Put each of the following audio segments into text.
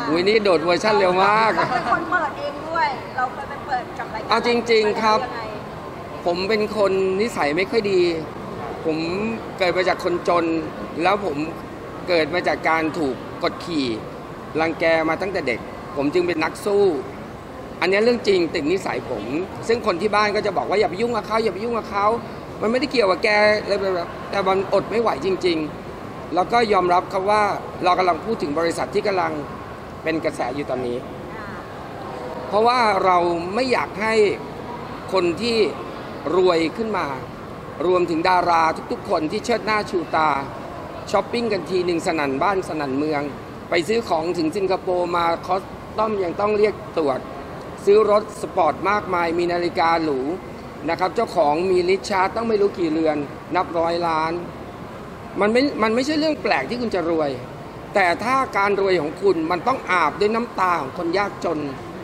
อุ้ยนี่โดดเวอร์ชันเร็วมากเป็นคนเปิดเองด้วยเราเคยไปเปิดกับรายการเอาจริงๆครับผมเป็นคนนิสัยไม่ค่อยดี ผมเกิดมาจากคนจนแล้วผมเกิดมาจากการถูกกดขี่รังแกมาตั้งแต่เด็กผมจึงเป็นนักสู้อันนี้เรื่องจริงติดนิสัยผมซึ่งคนที่บ้านก็จะบอกว่าอย่าไปยุ่งกับเขาอย่าไปยุ่งกับเขามันไม่ได้เกี่ยวกับแกเลยแบบแต่มันอดไม่ไหวจริงๆแล้วก็ยอมรับครับว่าเรากำลังพูดถึงบริษัทที่กำลังเป็นกระแสอยู่ตอนนี้เพราะว่าเราไม่อยากให้คนที่รวยขึ้นมารวมถึงดาราทุกๆคนที่เชิดหน้าชูตาช้อปปิ้งกันทีหนึ่งสนั่นบ้านสนั่นเมืองไปซื้อของถึงสิงคโปร์มาคอสตอมยังต้องเรียกตรวจซื้อรถสปอร์ตมากมายมีนาฬิกาหรูนะครับเจ้าของมีลิชาร์ดต้องไม่รู้กี่เรือนนับร้อยล้านมันไม่ใช่เรื่องแปลกที่คุณจะรวยแต่ถ้าการรวยของคุณมันต้องอาบด้วยน้ำตาของคนยากจน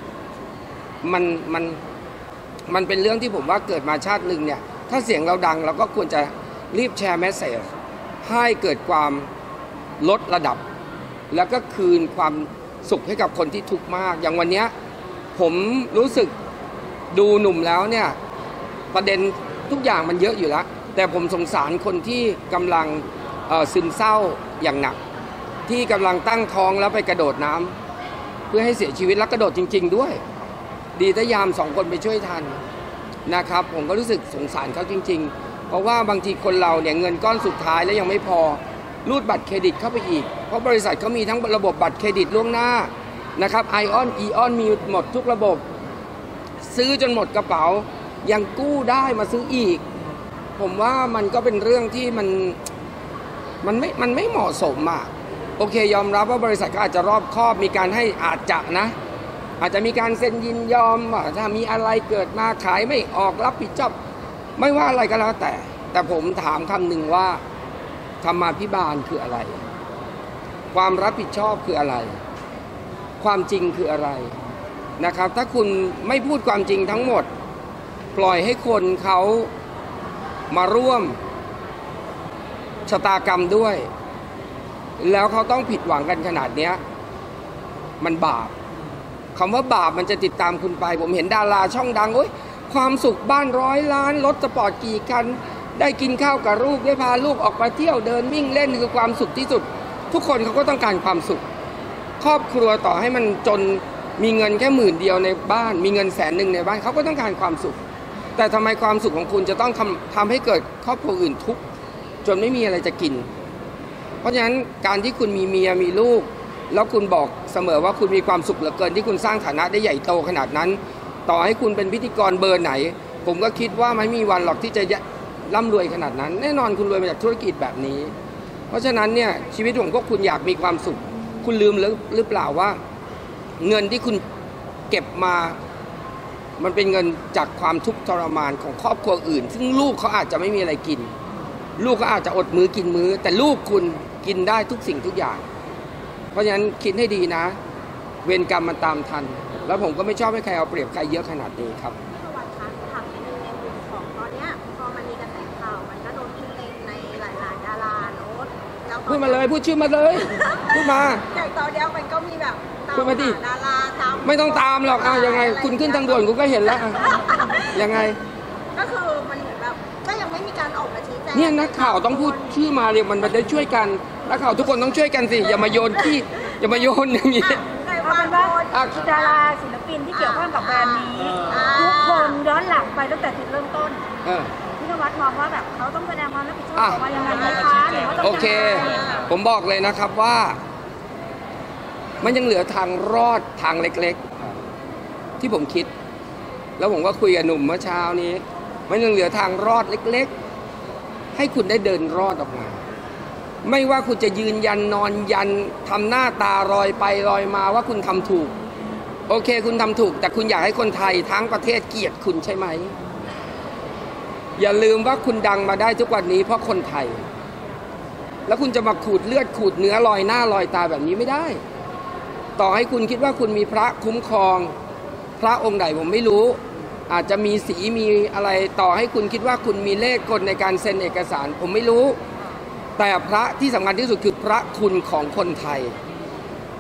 มันเป็นเรื่องที่ผมว่าเกิดมาชาติหนึ่งเนี่ยถ้าเสียงเราดังเราก็ควรจะรีบแชร์เมสเสจให้เกิดความลดระดับแล้วก็คืนความสุขให้กับคนที่ทุกข์มากอย่างวันนี้ผมรู้สึกดูหนุ่มแล้วเนี่ยประเด็นทุกอย่างมันเยอะอยู่แล้วแต่ผมสงสารคนที่กำลังซึมเศร้าอย่างหนักที่กำลังตั้งท้องแล้วไปกระโดดน้ำเพื่อให้เสียชีวิตแล้วกระโดดจริงๆด้วยดีแต่ยาม2 คนไปช่วยทันนะครับผมก็รู้สึกสงสารเขาจริงๆเพราะว่าบางทีคนเราเนี่ยเงินก้อนสุดท้ายแล้วยังไม่พอรูดบัตรเครดิตเข้าไปอีกเพราะบริษัทเขามีทั้งระบบบัตรเครดิตล่วงหน้านะครับไอออนอีออนมีหมดทุกระบบซื้อจนหมดกระเป๋ายังกู้ได้มาซื้ออีกผมว่ามันก็เป็นเรื่องที่มันไม่เหมาะสมอ่ะโอเคยอมรับว่าบริษัทก็อาจจะรอบคอบมีการให้อาจจะมีการเซ็นยินยอมว่าถ้ามีอะไรเกิดมาขายไม่ออกรับผิดชอบไม่ว่าอะไรก็แล้วแต่ผมถามคำหนึ่งว่าธรรมาภิบาลคืออะไรความรับผิดชอบคืออะไรความจริงคืออะไรนะครับถ้าคุณไม่พูดความจริงทั้งหมดปล่อยให้คนเขามาร่วมชะตากรรมด้วยแล้วเขาต้องผิดหวังกันขนาดนี้มันบาปคำว่าบาปมันจะติดตามคุณไปผมเห็นดาราช่องดังโอ๊ยความสุขบ้าน100 ล้านรถสปอร์ตกี่คันได้กินข้าวกับลูกได้พาลูกออกไปเที่ยวเดินวิ่งเล่นคือความสุขที่สุดทุกคนเขาก็ต้องการความสุขครอบครัวต่อให้มันจนมีเงินแค่10,000ในบ้านมีเงิน100,000ในบ้านเขาก็ต้องการความสุขแต่ทำไมความสุขของคุณจะต้องทำให้เกิดครอบครัวอื่นทุกข์จนไม่มีอะไรจะกินเพราะฉะนั้นการที่คุณมีเมียมีลูกแล้วคุณบอกเสมอว่าคุณมีความสุขเหลือเกินที่คุณสร้างฐานะได้ใหญ่โตขนาดนั้นต่อให้คุณเป็นพิธีกรเบอร์ไหนผมก็คิดว่าไม่มีวันหรอกที่จะร่ำรวยขนาดนั้นแน่นอนคุณรวยมาจากธุรกิจแบบนี้เพราะฉะนั้นเนี่ยชีวิตของพวกคุณอยากมีความสุขคุณลืมหรือเปล่าว่าเงินที่คุณเก็บมามันเป็นเงินจากความทุกข์ทรมานของครอบครัวอื่นซึ่งลูกเขาอาจจะไม่มีอะไรกินลูกเขาอาจจะอดมื้อกินมื้อแต่ลูกคุณกินได้ทุกสิ่งทุกอย่างเพราะฉะนั้นคิดให้ดีนะเวรกรรมมันตามทันแล้วผมก็ไม่ชอบให้ใครเอาเปรียบใครเยอะขนาดนี้ครับถามนิดนึงในมุมของตอนนี้พอมันมีกระแสข่าวมันก็โดนขึ้นเลนในหลายๆดาราโน้ตพูดมาเลยพูดชื่อมาเลยพูดมาอย่างตอนเดียวมันก็มีแบบพูดมาดิดาราตามไม่ต้องตามหรอกยังไงคุณขึ้นทางด่วนคุณก็เห็นแล้วยังไงก็คือมันเหมือนแบบก็ยังไม่มีการออกมาชี้แจงเนี่ยนักข่าวต้องพูดชื่อมาเรียกมันได้ช่วยกันนักข่าวทุกคนต้องช่วยกันสิอย่ามาโยนที่อย่ามาโยนอย่างนี้เอาเป็นว่าดาราศิลปินที่เกี่ยวข้องกับแบรนด์นี้ทุกคนย้อนหลังไปตั้งแต่จุดเริ่มต้นพี่นวัดมองว่าแบบเขาต้องแสดงความรับผิดชอบออกมายังไงนะคะหรือว่าต้องโอเคผมบอกเลยนะครับว่ามันยังเหลือทางรอดทางเล็กๆที่ผมคิดแล้วผมก็คุยกับหนุ่มเมื่อเช้านี้มันยังเหลือทางรอดเล็กๆให้คุณได้เดินรอดออกมาไม่ว่าคุณจะยืนยันนอนยันทำหน้าตาลอยไปลอยมาว่าคุณทำถูกโอเคคุณทำถูกแต่คุณอยากให้คนไทยทั้งประเทศเกลียดคุณใช่ไหมอย่าลืมว่าคุณดังมาได้ทุกวันนี้เพราะคนไทยแล้วคุณจะมาขูดเลือดขูดเนื้อลอยหน้าลอยตาแบบนี้ไม่ได้ต่อให้คุณคิดว่าคุณมีพระคุ้มครองพระองค์ใดผมไม่รู้อาจจะมีสีมีอะไรต่อให้คุณคิดว่าคุณมีเลขกลในการเซ็นเอกสารผมไม่รู้แต่พระที่สำคัญที่สุดคือพระคุณของคนไทย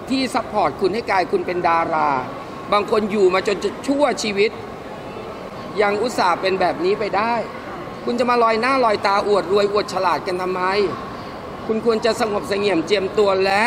ที่ซัพพอร์ตคุณให้กลายคุณเป็นดารา บางคนอยู่มาจนจะชั่วชีวิตยังอุตส่าห์เป็นแบบนี้ไปได้คุณจะมาลอยหน้าลอยตาอวดรวยอวดฉลาดกันทำไมคุณควรจะสงบเสงี่ยมเจียมตัวและ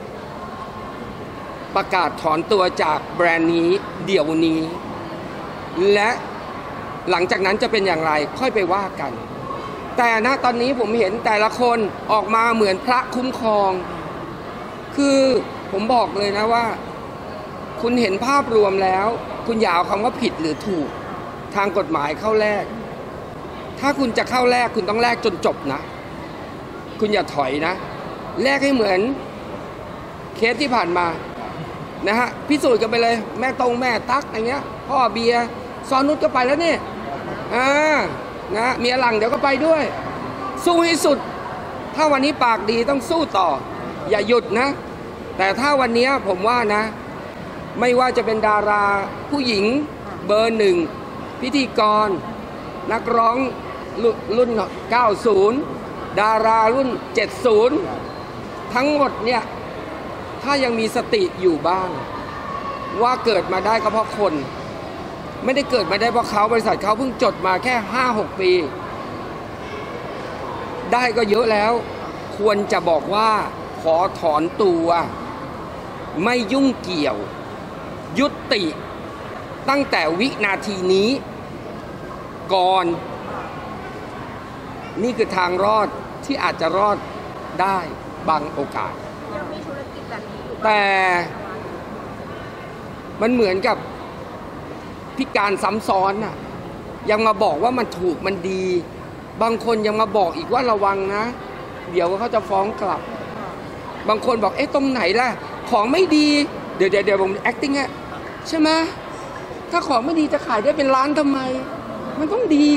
ประกาศถอนตัวจากแบรนด์นี้เดี๋ยวนี้และหลังจากนั้นจะเป็นอย่างไรค่อยไปว่ากันแต่ณตอนนี้ผมเห็นแต่ละคนออกมาเหมือนพระคุ้มครองคือผมบอกเลยนะว่าคุณเห็นภาพรวมแล้วคุณอย่าเอาคำว่าผิดหรือถูกทางกฎหมายเข้าแลกถ้าคุณจะเข้าแลกคุณต้องแลกจนจบนะคุณอย่าถอยนะแลกให้เหมือนเคสที่ผ่านมานะฮะพิสูจน์กันไปเลยแม่ตรงแม่ตั๊กอย่างเงี้ยพ่อเบียร์ซอนุชก็ไปแล้วนี่นะเมียหลังเดี๋ยวก็ไปด้วยสู้ให้สุดถ้าวันนี้ปากดีต้องสู้ต่ออย่าหยุดนะแต่ถ้าวันนี้ผมว่านะไม่ว่าจะเป็นดาราผู้หญิงเบอร์ 1พิธีกรนักร้องรุ่น90ดารารุ่น70ทั้งหมดเนี่ยถ้ายังมีสติอยู่บ้างว่าเกิดมาได้ก็เพราะคนไม่ได้เกิดมาได้เพราะเขาบริษัทเขาเพิ่งจดมาแค่ 5-6 ปีได้ก็เยอะแล้วควรจะบอกว่าขอถอนตัวไม่ยุ่งเกี่ยวยุติตั้งแต่วินาทีนี้ก่อนนี่คือทางรอดที่อาจจะรอดได้บางโอกาสยังมีธุรกิจแบบนี้อยู่แต่มันเหมือนกับพิการซ้ำซ้อนน่ะยังมาบอกว่ามันถูกมันดีบางคนยังมาบอกอีกว่าระวังนะเดี๋ยวเขาจะฟ้องกลับบางคนบอกเอ๊ะตรงไหนล่ะของไม่ดีเดี๋ยวผม acting ฮะใช่ไหมถ้าของไม่ดีจะขายได้เป็นล้านทำไมมันต้องดี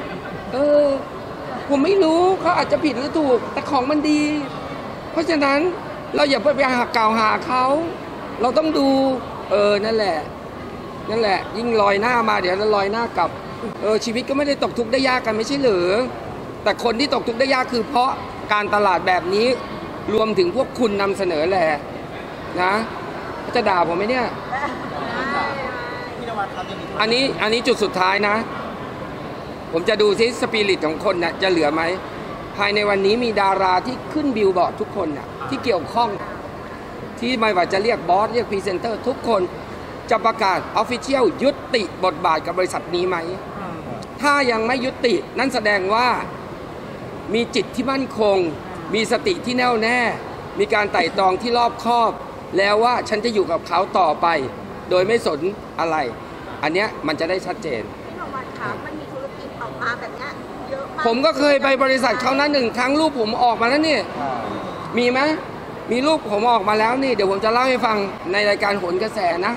ผมไม่รู้เขาอาจจะผิดหรือถูกแต่ของมันดีเพราะฉะนั้นเราอย่าไปกล่าวหาเขาเราต้องดูนั่นแหละยิ่งลอยหน้ามาเดี๋ยวจะลอยหน้ากลับชีวิตก็ไม่ได้ตกทุกข์ได้ยากกันไม่ใช่หรือแต่คนที่ตกทุกข์ได้ยากคือเพราะการตลาดแบบนี้รวมถึงพวกคุณนำเสนอแหละนะจะด่าผมไหมเนี่ยอันนี้จุดสุดท้ายนะผมจะดูซิสปิริตของคนนะจะเหลือไหมภายในวันนี้มีดาราที่ขึ้นบิลบอร์ดทุกคนนะที่เกี่ยวข้องที่ไม่ว่าจะเรียกบอสเรียกพรีเซนเตอร์ทุกคนจะประกาศออฟฟิเชียลยุติบทบาทกับบริษัทนี้ไหมถ้ายังไม่ยุตินั่นแสดงว่ามีจิตที่มั่นคงมีสติที่แน่วแน่มีการไต่ตรองที่รอบคอบแล้วว่าฉันจะอยู่กับเขาต่อไปโดยไม่สนอะไรอันเนี้ยมันจะได้ชัดเจนพี่นวัดคะมันมีธุรกิจออกมาแบบนี้เยอะมากผมก็เคยไปบริษัทเขานะ1 ครั้งรูปผมออกมาแล้วนี่มีไหมมีรูปผมออกมาแล้วนี่เดี๋ยวผมจะเล่าให้ฟังในรายการโหนกระแสนะ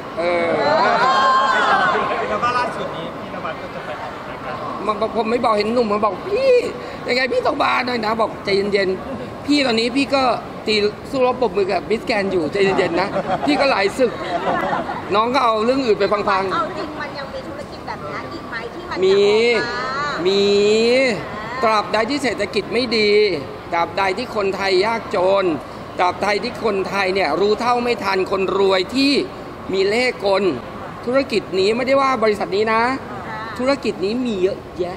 แล้วก็ล่าสุดนี้พี่นวัดก็จะไปออกรายการผมไม่บอกเห็นหนุ่มมาบอกพี่ยังไงพี่ต้องบาหน่อยนะบอกใจเย็นๆพี่ตอนนี้พี่ก็ตีสู้รบปรบมือกับมิสแกนอยู่ใจเย็นๆนะพี่ก็หลายศึกน้องก็เอาเรื่องอื่นไปฟังๆเอาจริงมันยังมีธุรกิจแบบนี้อีกไหมที่มันมีตราบใดที่เศรษฐกิจไม่ดีตราบใดที่คนไทยยากจนตราบใดที่คนไทยเนี่ยรู้เท่าไม่ทันคนรวยที่มีเล่ห์กลธุรกิจนี้ไม่ได้ว่าบริษัทนี้นะธุรกิจนี้มีเยอะแยะ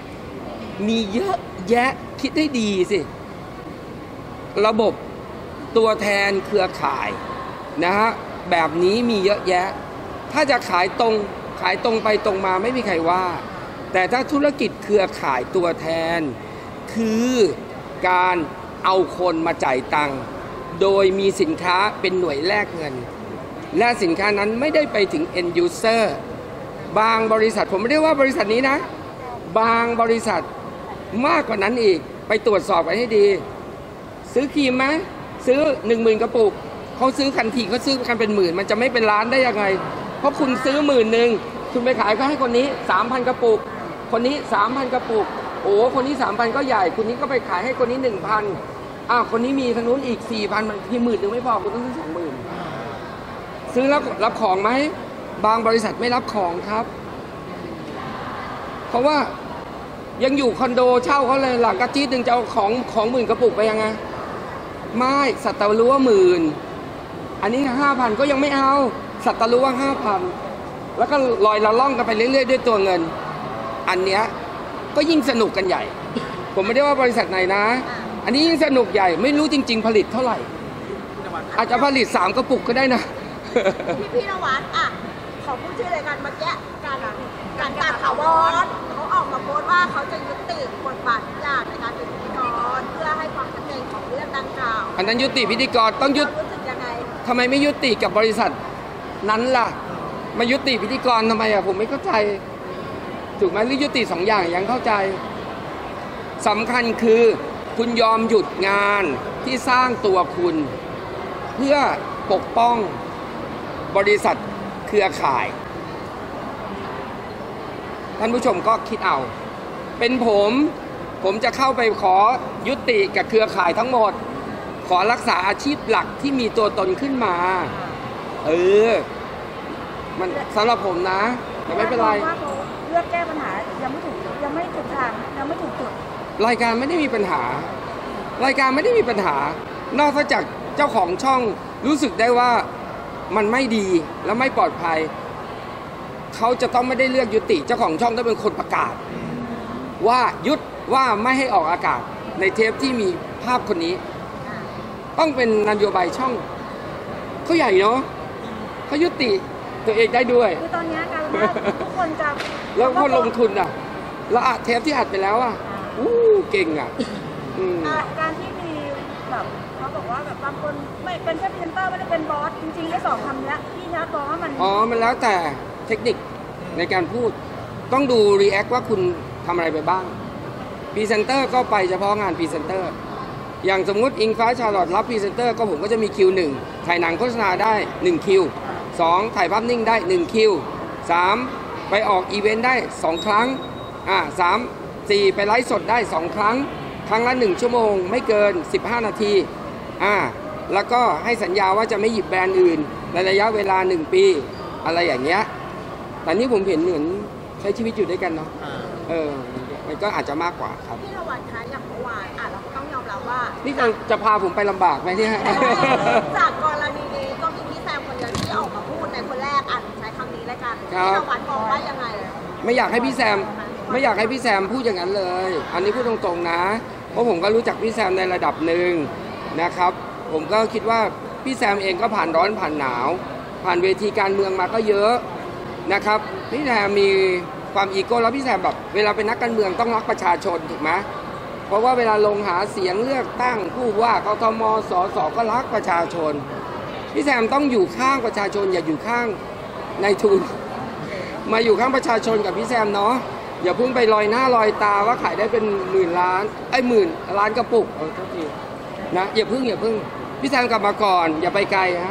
คิดให้ดีสิระบบตัวแทนเครือข่ายนะฮะแบบนี้มีเยอะแยะถ้าจะขายตรงไปตรงมาไม่มีใครว่าแต่ถ้าธุรกิจเครือข่ายตัวแทนคือการเอาคนมาจ่ายตังค์โดยมีสินค้าเป็นหน่วยแลกเงินและสินค้านั้นไม่ได้ไปถึง end user บางบริษัทผมไม่ได้ว่าบริษัทนี้นะบางบริษัทมากกว่านั้นอีกไปตรวจสอบกันให้ดีซื้อครีมไหมซื้อ 10,000 กระปุกเขาซื้อคันทีเขาซื้อกันเป็นหมื่นมันจะไม่เป็นล้านได้ยังไงเพราะคุณซื้อ10,000คุณไปขายก็ให้คนนี้ 3,000 กระปุกคนนี้ 3,000 กระปุกโอ้คนนี้ 3,000 ก็ใหญ่คนนี้ก็ไปขายให้คนนี้ 1,000คนนี้มีทางนู้นอีก 4,000 มันที่10,000ไม่พอคุณต้องซื้อ 20,000ซื้อแล้วรับของไหมบางบริษัทไม่รับของครับเพราะว่ายังอยู่คอนโดเช่าเขาเลยหลังกระจี๊ดนึงจะเอาของ10,000 กระปุกไปยังไงไม่สัตว์รู้ว่า10,000 อันนี้ 5,000 ก็ยังไม่เอาสัตว์ตะรู้ว่า 5,000 แล้วก็ลอยละล่องกันไปเรื่อยๆด้วยตัวเงินอันเนี้ยก็ยิ่งสนุกกันใหญ่ผมไม่ได้ว่าบริษัทไหนนะอันนี้ยิ่งสนุกใหญ่ไม่รู้จริงๆผลิตเท่าไหร่อาจจะผลิต3 กระปุกก็ได้นะพี่นวัดอ่ะขอพูดชื่อรายการเมื่อกี้การตัดข่าววอนเขาออกมาโพสต์ว่าเขาจะยุติบทบาททุกอย่างในการเป็นพิธีกรเพื่อให้ความชัดเจนของเรื่องดังกล่าวอันนั้นยุติพิธีกรต้องยุติรู้สึกยังไงทำไมไม่ยุติกับบริษัทนั้นล่ะมายุติพิธีกรทำไมอ่ะผมไม่เข้าใจถูกไหมหรือยุติ2 อย่างยังเข้าใจสำคัญคือคุณยอมหยุดงานที่สร้างตัวคุณเพื่อปกป้องบริษัทเครือข่ายท่านผู้ชมก็คิดเอาเป็นผมจะเข้าไปขอยุติกับเครือข่ายทั้งหมดขอรักษาอาชีพหลักที่มีตัวตนขึ้นมามันสำหรับผมนะแต่ไม่เป็นไรว่าเขาเลือกแก้ปัญหายังไม่ถูกทางยังไม่ถูกจุดรายการไม่ได้มีปัญหารายการไม่ได้มีปัญหานอกจากเจ้าของช่องรู้สึกได้ว่ามันไม่ดีและไม่ปลอดภัยเขาจะต้องไม่ได้เลือกยุติเจ้าของช่องต้องเป็นคนประกาศว่ายุดว่าไม่ให้ออกอากาศในเทปที่มีภาพคนนี้ต้องเป็นนโยบายช่องเขาใหญ่เนาะเขายุติตัวเองได้ด้วยคือตอนนี้การว่าทุกคนจะแล้วคนลงทุนอ่ะแล้วเทปที่อัดไปแล้วอ่ะเก่งอ่ะการที่มีแบบเขาบอกว่าแบบบางคนไม่เป็นแค่พรีเซนเตอร์ไม่ได้เป็นบอสจริงๆไอ้2 คำนี้พี่นัทบอกว่ามันแล้วแต่เทคนิคในการพูดต้องดูรีแอคว่าคุณทำอะไรไปบ้างพรีเซนเตอร์ก็ไปเฉพาะงานพรีเซนเตอร์อย่างสมมุติอิงฟ้าชาลอตรับพรีเซนเตอร์ก็ผมก็จะมีคิว1ถ่ายหนังโฆษณาได้1คิว2ถ่ายภาพนิ่งได้1คิว3ไปออกอีเวนต์ได้2 ครั้ง3 4ไปไลฟ์สดได้2 ครั้งครั้งละ1 ชั่วโมงไม่เกิน15 นาทีแล้วก็ให้สัญญาว่าจะไม่หยิบแบรนด์อื่นในระยะเวลา1 ปีอะไรอย่างเงี้ยแต่นี่ผมเห็นเหมือนใช้ชีวิตอยู่ด้วยกันเนาะมันก็อาจจะมากกว่าครับพี่นวัดคะอย่างเมื่อวานเราต้องยอมรับว่านี่จะพาผมไปลำบากไหมเนี่ยจากกรณีนี้ก็มีพี่แซมคนเดียวที่ออกมาพูดในคนแรกใช้คำนี้แล้วกันพี่นวัดมองว่ายังไงไม่อยากให้พี่แซมพูดอย่างนั้นเลยอันนี้พูดตรงๆนะเพราะผมก็รู้จักพี่แซมในระดับหนึ่งนะครับผมก็คิดว่าพี่แซมเองก็ผ่านร้อนผ่านหนาวผ่านเวทีการเมืองมาก็เยอะนะครับพี่แซมมีความอีโก้แล้วพี่แซมแบบเวลาเป็นนักการเมืองต้องรักประชาชนถูกไหมเพราะว่าเวลาลงหาเสียงเลือกตั้งผู้ว่ากทมสสก็รักประชาชนพี่แซมต้องอยู่ข้างประชาชนอย่าอยู่ข้างนายทุนมาอยู่ข้างประชาชนกับพี่แซมเนาะอย่าเพิ่งไปลอยหน้าลอยตาว่าขายได้เป็น10,000 ล้าน10,000 ล้านกระปุกโทษทีนะอย่าเพิ่งพี่แซมกลับมาก่อนอย่าไปไกลฮะ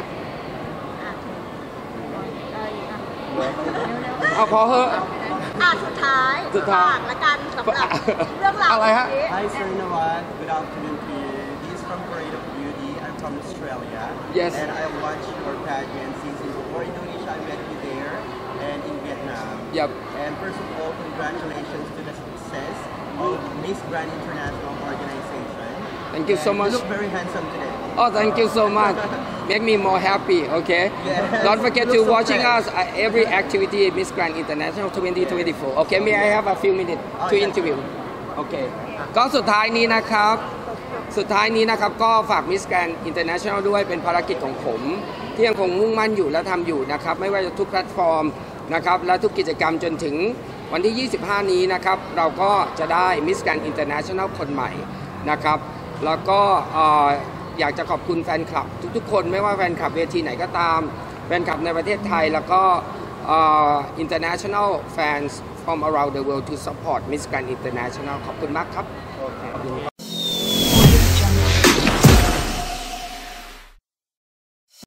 เอาพอเหอะสุดท้ายละกันสำหรับเรื่องราวอะไรฮะ Hi Sir Nawad, good afternoon to you. This is from Parade of Beauty. I'm from Australia. Yes. And I watched your pageant season before Indonesia. I met you there and in Vietnam. Yep. And first of all, congratulations to the success of Miss Grand International Organization. Thank you so much. You look very handsome today. Oh, thank you so much. Make me more happy, okay? Yes. Don't forget to watching us at every activity at Miss Grand International 2024. Okay, may I have a few minutes to interview? Okay. ก็สุดท้ายนี้นะครับก็ฝาก Miss Grand International ด้วยเป็นภารกิจของผมที่ยังคงมุ่งมั่นอยู่และทำอยู่นะครับไม่ว่าจะทุกแพลตฟอร์มนะครับและทุกกิจกรรมจนถึงวันที่ 25 นี้นะครับเราก็จะได้ Miss Grand International คนใหม่นะครับแล้วก็อยากจะขอบคุณแฟนคลับทุกๆคนไม่ว่าแฟนคลับเวทีไหนก็ตามแฟนคลับในประเทศไทยแล้วก็ international fans from around the world to support Miss Grand International ขอบคุณมากครับ